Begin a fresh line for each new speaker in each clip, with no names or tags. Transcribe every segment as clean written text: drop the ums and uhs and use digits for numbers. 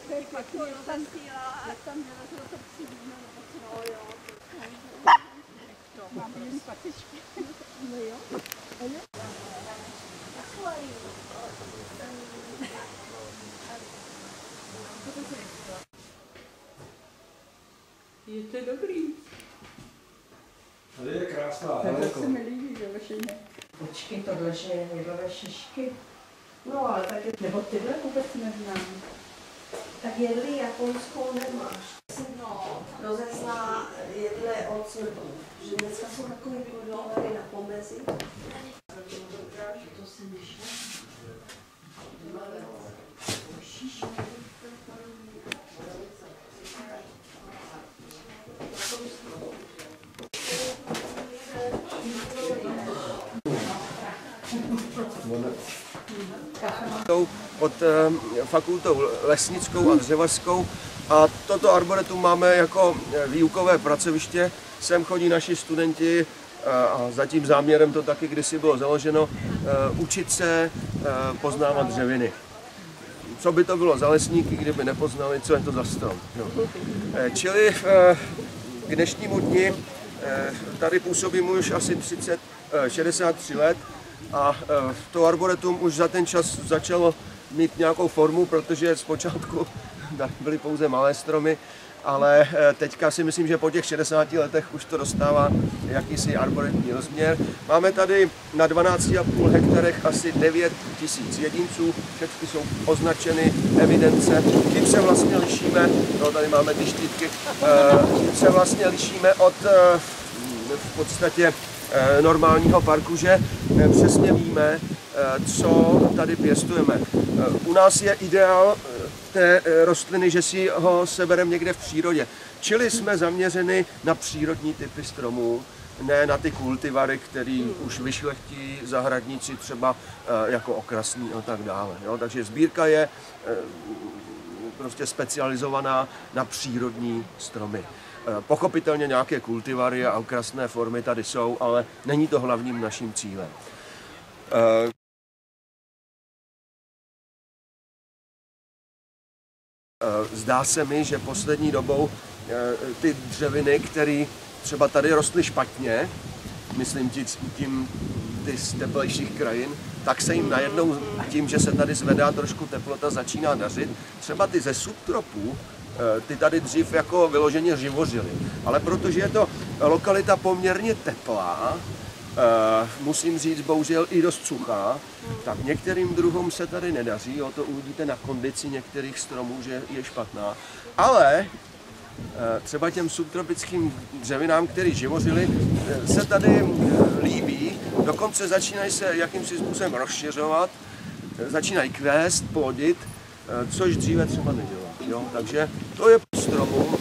Jak tam vylezlo to příběhne, nebo co? No jo. Mám jen patičky. No jo.
Je to dobrý.
Tady je krásná.
Tohle se mi líbí, že vašeně.
Počkej, tohle, že je jedlové šišky.
No ale tak je, nebo tyhle vůbec neznám.
Tak jedli japonskou nemáš. No, rozezná jedle od smrtů. Že dneska jsou takový podlávary na pomezi. To se nešlo.
Pod fakultou lesnickou a dřevařskou a toto arboretum máme jako výukové pracoviště. Sem chodí naši studenti a za tím záměrem to taky kdysi bylo založeno, učit se poznávat dřeviny. Co by to bylo za lesníky, kdyby nepoznali, co je to za strom. No. Čili k dnešnímu dni tady působím už asi 63 let a to arboretum už za ten čas začalo mít nějakou formu, protože zpočátku byly pouze malé stromy, ale teďka si myslím, že po těch 60 letech už to dostává jakýsi arboretní rozměr. Máme tady na 12,5 hektarech asi 9 000 jedinců, všechny jsou označeny, evidence. Tím se vlastně lišíme, no tady máme ty štítky, tím se vlastně lišíme od v podstatě normálního parku, že přesně víme, co tady pěstujeme. U nás je ideál té rostliny, že si ho sebereme někde v přírodě. Čili jsme zaměřeni na přírodní typy stromů, ne na ty kultivary, které už vyšlechtí zahradníci třeba jako okrasní a tak dále. Jo? Takže sbírka je prostě specializovaná na přírodní stromy. Pochopitelně nějaké kultivary a okrasné formy tady jsou, ale není to hlavním naším cílem. Zdá se mi, že poslední dobou ty dřeviny, které třeba tady rostly špatně, myslím tím ty z teplejších krajin, tak se jim najednou tím, že se tady zvedá trošku teplota, začíná dařit. Třeba ty ze subtropů, ty tady dřív jako vyloženě živořily. Ale protože je to lokalita poměrně teplá, musím říct bohužel i dost suchá, tak některým druhům se tady nedaří, to uvidíte na kondici některých stromů, že je špatná. Ale třeba těm subtropickým dřevinám, které živořily, se tady líbí, dokonce začínají se jakýmsi způsobem rozšiřovat, začínají kvést, plodit, což dříve třeba nedělalo. Jo? Takže to je stromu,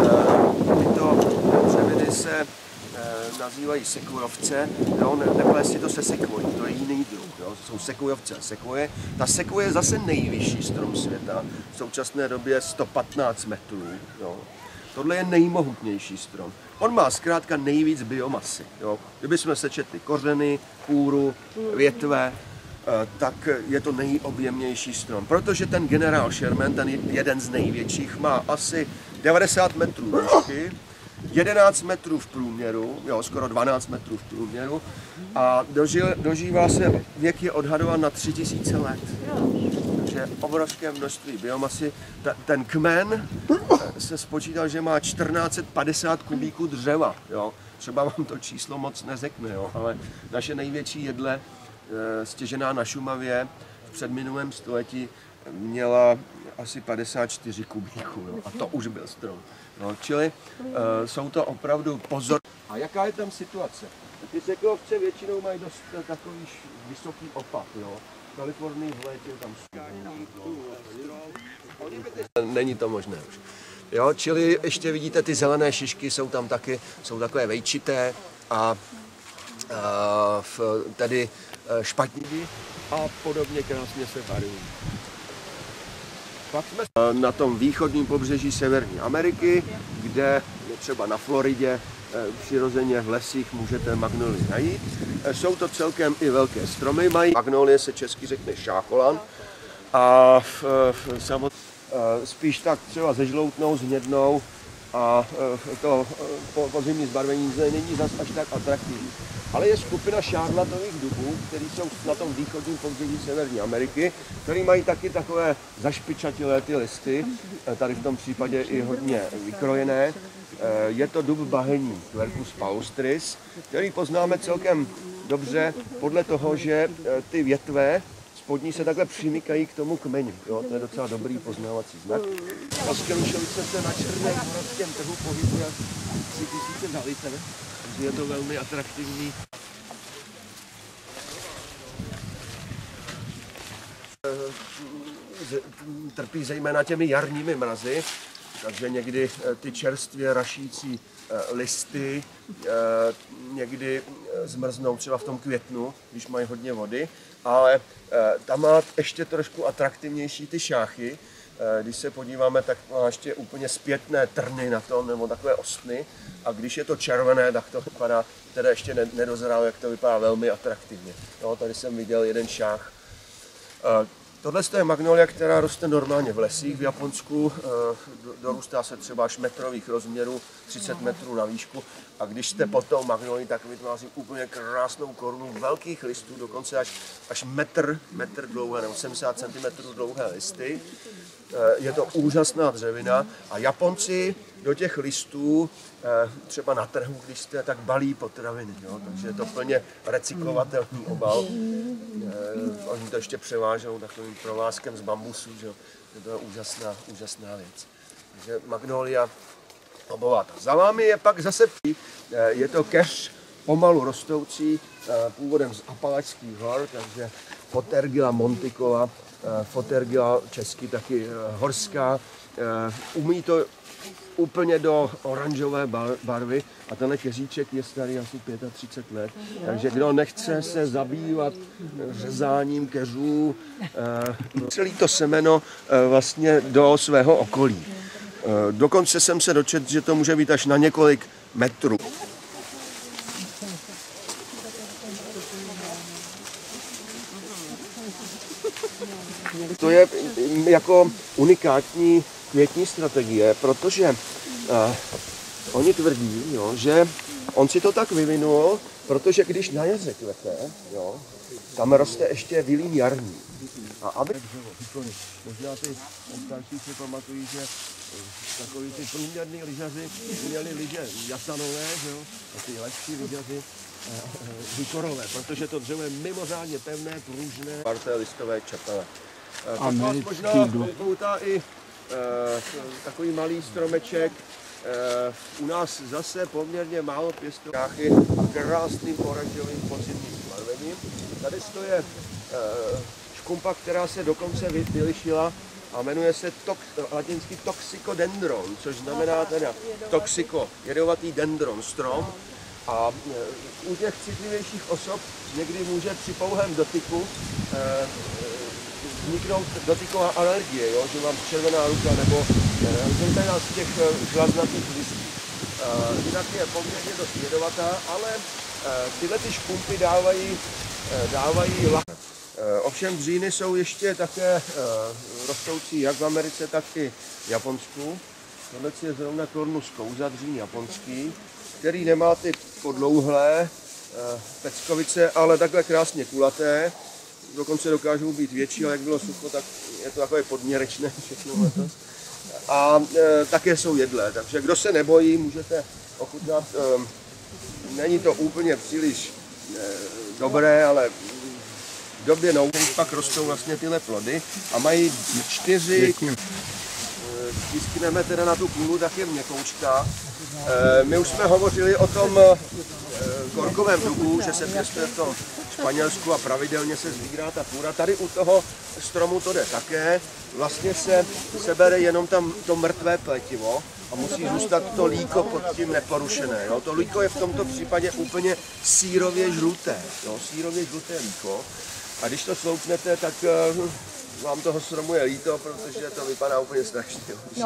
tyto dřeviny se nazývají sekvojovce, neplést to se sekvojí, to je jiný druh, jo? Jsou sekvojovce a sekvoje. Ta sekvoje je zase nejvyšší strom světa, v současné době 115 metrů. Jo? Tohle je nejmohutnější strom. On má zkrátka nejvíc biomasy. Jo? Kdybychom sečetli kořeny, kůru, větve, tak je to nejobjemnější strom. Protože ten generál Sherman, ten jeden z největších, má asi 90 metrů výšky, 11 metrů v průměru, jo, skoro 12 metrů v průměru a dožívá se, věk je odhadován na 3000 let. Takže obrovské množství biomasy. Ten kmen se spočítal, že má 1450 kubíků dřeva. Jo. Třeba vám to číslo moc neřekne, jo, ale naše největší jedle, stěžená na Šumavě v předminulém století, měla asi 54 kubíků, jo, a to už byl strom. No, čili jsou to opravdu pozor. A jaká je tam situace? Ty sekvojovce většinou mají dost takový vysoký opad, jo. V Kalifornii v létě tam není to možné už. Jo, čili ještě vidíte, ty zelené šišky jsou tam taky, jsou takové vejčité a tady špatní a podobně krásně se varují. Pak jsme na tom východním pobřeží Severní Ameriky, kde třeba na Floridě přirozeně v lesích můžete magnolie najít. Jsou to celkem i velké stromy, mají magnolie se česky řekne šákolan a spíš tak třeba zežloutnou, zhnědnou a to podzimní zbarvení není zas až tak atraktivní. Ale je skupina šárlatových dubů, které jsou na tom východním pobřeží Severní Ameriky, které mají taky takové zašpičatilé ty listy, tady v tom případě i hodně vykrojené. Je to dub bahenní, Quercus paustris, který poznáme celkem dobře podle toho, že ty větve spodní se takhle přimykají k tomu kmeni. Jo, to je docela dobrý poznávací znak. Skrušovice se na černém moravském trhu pohybuje asi 3000 za litr, takže je to velmi atraktivní. Trpí zejména těmi jarními mrazy, takže někdy ty čerstvě rašící listy někdy zmrznou třeba v tom květnu, když mají hodně vody, ale tam má ještě trošku atraktivnější ty šáchy. Když se podíváme, tak má ještě úplně zpětné trny na tom, nebo takové ostny. A když je to červené, tak to vypadá, teda ještě nedozrálo, jak to vypadá velmi atraktivně. No, tady jsem viděl jeden šách. Tohle je magnolia, která roste normálně v lesích v Japonsku, dorůstá se třeba až metrových rozměrů, 30 metrů na výšku. A když jste pod tou magnolí, tak vytváří úplně krásnou korunu velkých listů, dokonce až metr dlouhé, nebo 70 cm dlouhé listy. Je to úžasná dřevina a Japonci do těch listů, třeba na trhu, když jste, tak balí potraviny, jo? Takže je to plně recyklovatelný obal. Oni to ještě převážou takovým provázkem z bambusu, že? To je úžasná věc. Takže magnolia obovata. Za vámi je pak zase je to keř pomalu rostoucí, původem z Apalačských hor, takže Photergilla monticova, Photergilla česky taky horská. Umí to úplně do oranžové barvy a tenhle keříček je starý asi 35 let. Takže kdo nechce se zabývat řezáním keřů, celý to semeno vlastně do svého okolí. Dokonce jsem se dočetl, že to může být až na několik metrů. To je jako unikátní květní strategie, protože oni tvrdí, jo, že on si to tak vyvinul, protože když na jaře kvete, jo, tam roste ještě vilín jarní. A aby možná ty starší si pamatují, že takový ty průměrní lyžaři měli lyže jasanové, že jo, a ty lepší lyžaři hykorové, protože to dřevo je mimořádně pevné, pružné. Parté listové čepele. Pak vás možná poutá i takový malý stromeček. U nás zase poměrně málo pěstounáchy a krásným oranžovým podzimním zbarvením. Tady je škumpa, která se dokonce vylišila a jmenuje se latinsky toxicodendron, což znamená teda toxiko, jedovatý dendron, strom. A u těch citlivějších osob někdy může při pouhém dotyku vzniknout dotyková alergie, jo? Že vám červená ruka nebo zejména z těch žláznatých listů. Jinak je poměrně dost jedovatá, ale tyhle ty škumpy dávají lak. Ovšem dříny jsou ještě také rostoucí jak v Americe, tak i v Japonsku. Tohle je zrovna Cornus causa, dřín japonský, který nemá ty podlouhlé peckovice, ale takhle krásně kulaté. Dokonce dokážou být větší, ale jak bylo sucho, tak je to takové podměrečné všechno letos. A také jsou jedlé, takže kdo se nebojí, můžete ochutnat. Není to úplně příliš dobré, ale v době nouze pak rostou vlastně tyhle plody a mají 4, tiskneme teda na tu kůru, tak je měkoučka. My už jsme hovořili o tom korkovém dubu, že se pěstuje v tom Španělsku a pravidelně se sbírá ta kůra. Tady u toho stromu to jde také. Vlastně se bere jenom tam to mrtvé pletivo a musí zůstat to líko pod tím neporušené. Jo? To líko je v tomto případě úplně sírově žluté. Jo? Sírově žluté líko. A když to sloupnete, tak vám toho stromu je líto, protože to vypadá úplně strašně.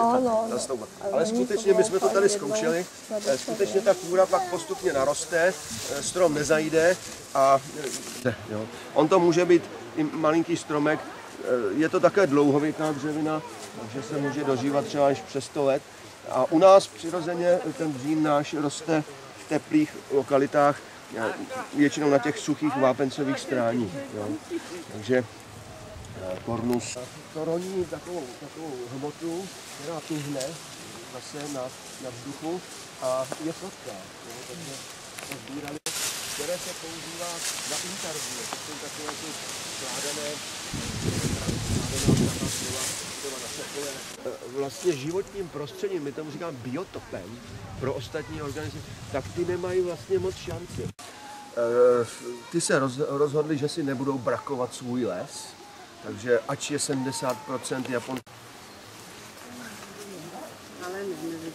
Ale skutečně my jsme to tady zkoušeli, skutečně ta kůra pak postupně naroste, strom nezajde a jo. On to může být i malinký stromek, je to také dlouhověká dřevina, takže se může dožívat třeba až přes 100 let. A u nás přirozeně ten dřín náš roste v teplých lokalitách, většinou na těch suchých vápencových stráních. Jo. Takže kornus to roní takovou hmotu, která tuhne zase na vzduchu a je sladká. Takže to sbírali, které se používá na interview. To jsou takové ty skládané vlastně životním prostředím, my tomu říkáme biotopem pro ostatní organismy, tak ty nemají vlastně moc šance. Ty se rozhodli, že si nebudou brakovat svůj les, takže ač je 70% Japon.
Ale nevidíš.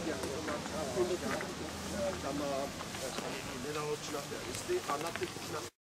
Tam má nenaločnaté listy a na ty